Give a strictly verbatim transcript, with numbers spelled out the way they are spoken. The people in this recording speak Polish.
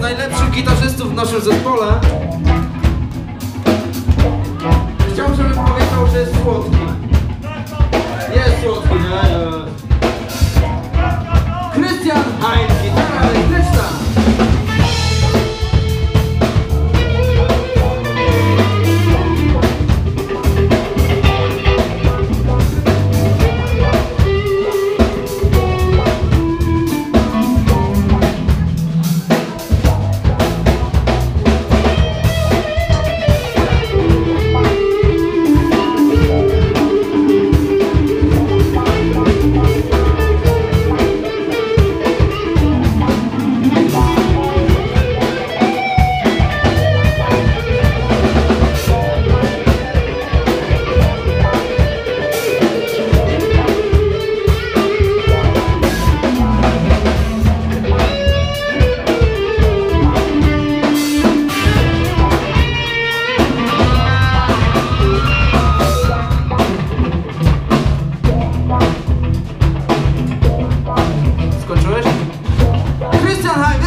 najlepszych gitarzystów w naszym zespole. Chciałbym, żebym powiedział, że jest słodki. Jest słodki, nie? Krystian Hein, gitara.